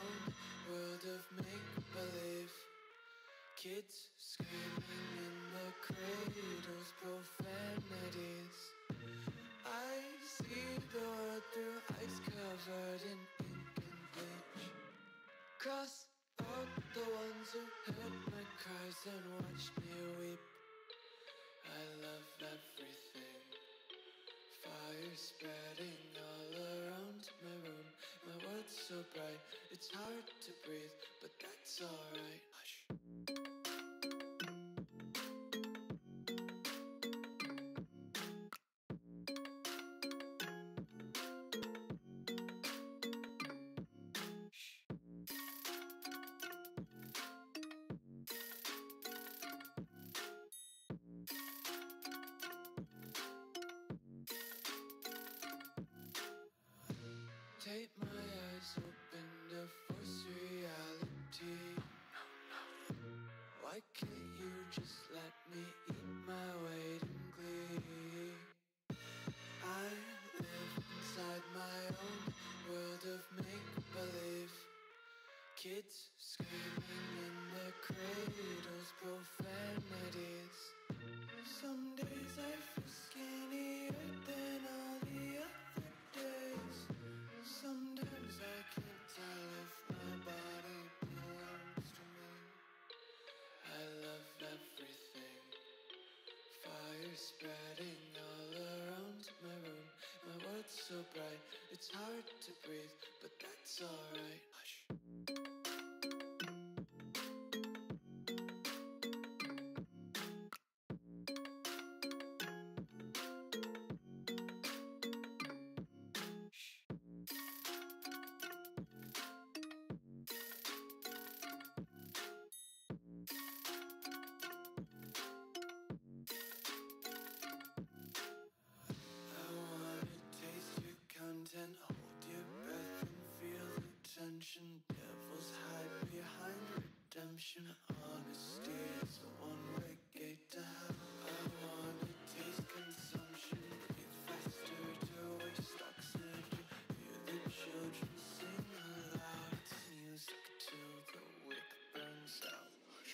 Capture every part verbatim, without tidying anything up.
own world of make-believe. Kids screaming in the cradles, profanities. I see the world through ice covered in ink and bleach. Cross out the ones who heard my cries and watched me weep. I love everything. Fire spreading all around my room. My world's so bright, it's hard to breathe, but that's alright. Hush. Tape my eyes open to force reality. Why can't you just let me eat my weight in glee? I live inside my own world of make-believe. Kids screaming in their cradles, profanities. Some days I feel skinnier than all the other days. Sometimes I can't tell if my body belongs to me. I love everything. Fire spreading all around my room. My world's so bright, it's hard to breathe, but that's alright. Hush. Content, hold your breath and feel the tension. Devils hide behind redemption. Honesty is a one-way gate to hell. I wanna taste consumption. Breathe faster to waste oxygen. Hear the children sing aloud. It's music till the wick burns out.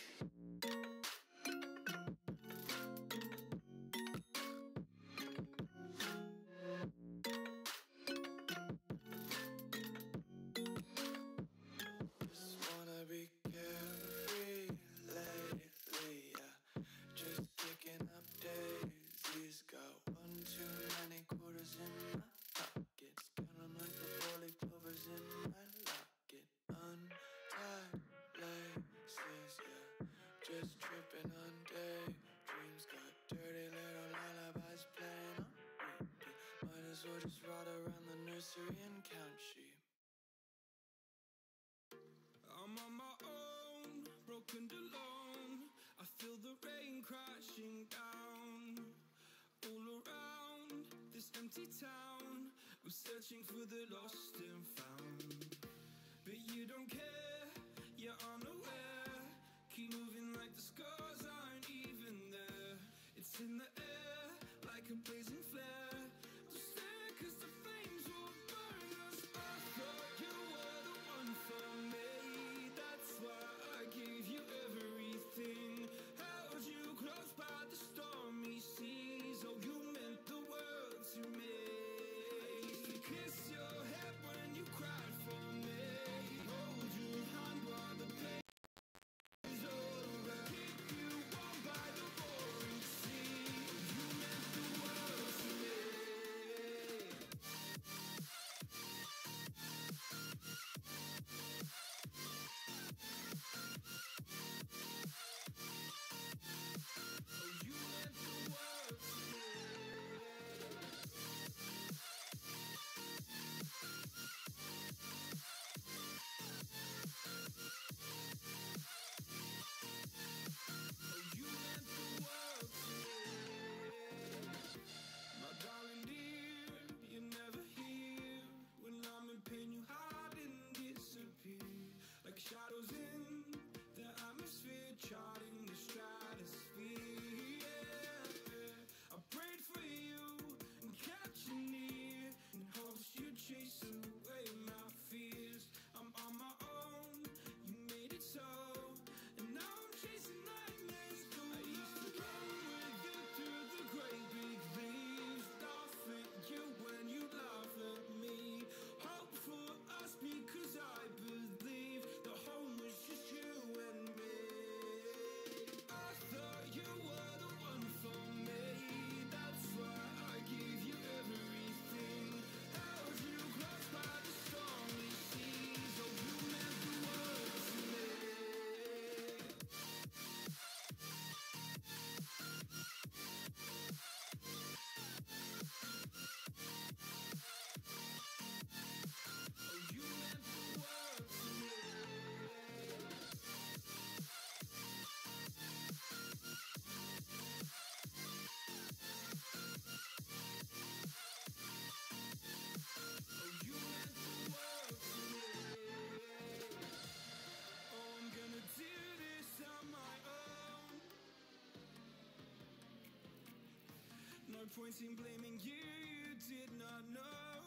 Be carefree lately, yeah. Just picking up daisies. Got one too many quarters in my pockets. Count 'em like the four-leaf clovers in my locket. Untied laces, yeah. Just tripping on daydreams. Got dirty little lullabies playing on repeat. Might as well just ride around the nursery and count sheep. I'm on my own, broken and alone. I feel the rain crashing down all around this empty town. I'm searching for the lost and found, but you don't care, you're unaware. Keep moving like the scars aren't even there. It's in the air like a blazing flare. Don't stare 'cause the flames will burn us. I thought you were the one for me. I gave you everything, held you close by the stormy seas. Oh, you meant the world to me. I used to kiss your head when you cried for me. Hold your hand while the pain is over. Keep you warm by the roaring sea. Oh, you meant the world to me. point in blaming you, you did not know.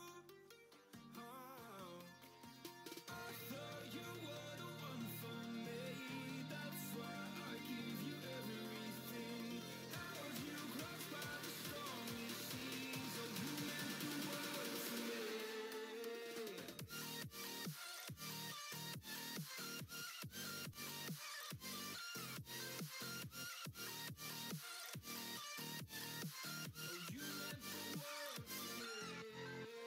Oh, I thought you were the one for me. That's why I give you everything. Held you close by the stormy seas. Oh, you meant the world to me. Oh, you meant the world to me.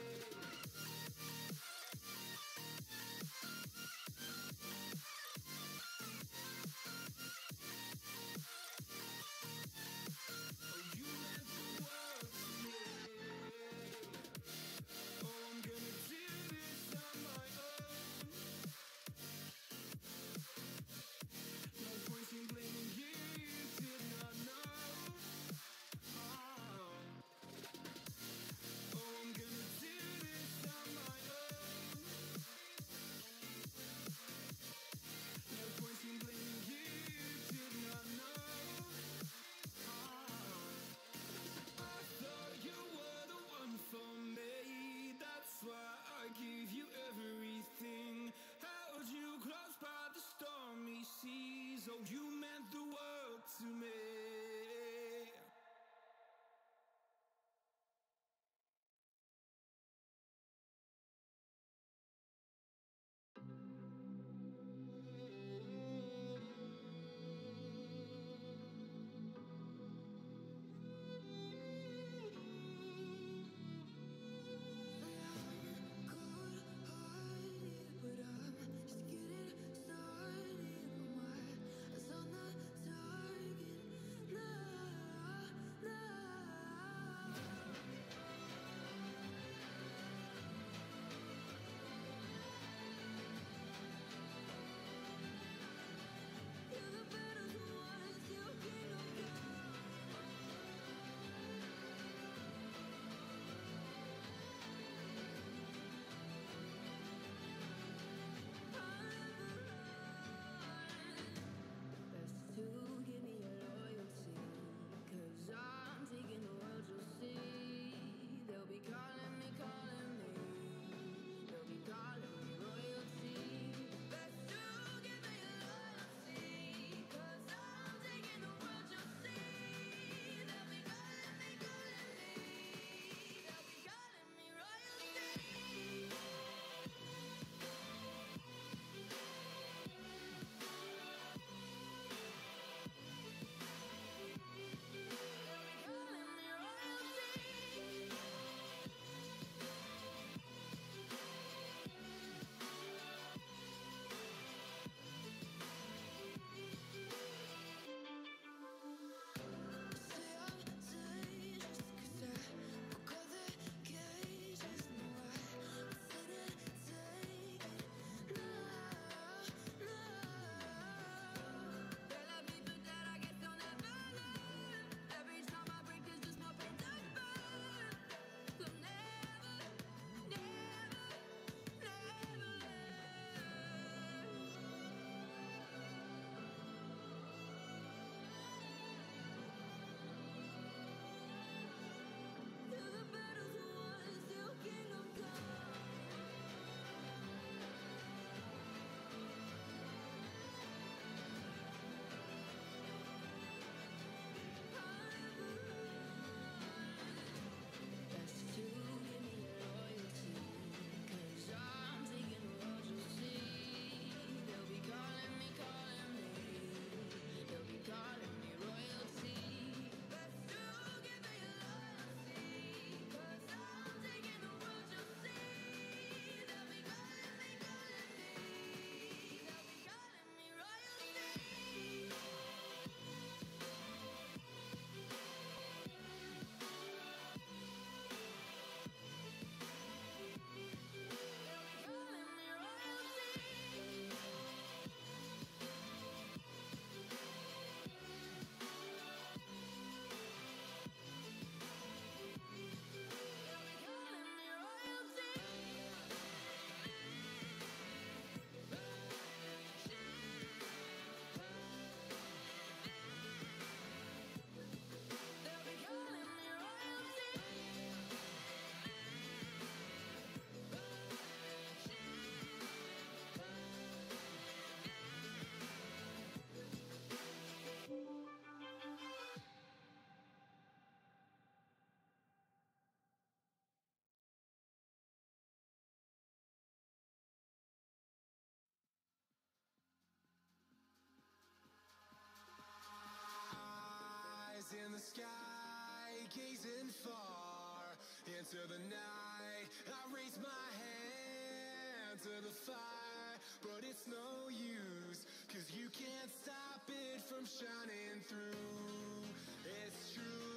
sky, gazing far into the night. I raise my hand to the fire, but it's no use, 'cause you can't stop it from shining through. It's true.